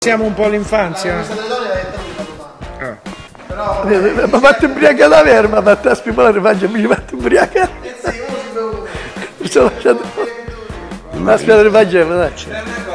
Siamo un po' l'infanzia. Ma fatti ubriacare davvero, ma fatti a spimolare la faccia, mi fatti ubriacare. Mi sto lasciando. Ma aspetta, rifacciamo, dai.